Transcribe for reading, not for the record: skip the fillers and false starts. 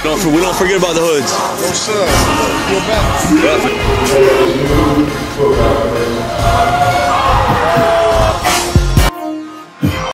We don't forget about the hoods. No, sir. You're back. Yep.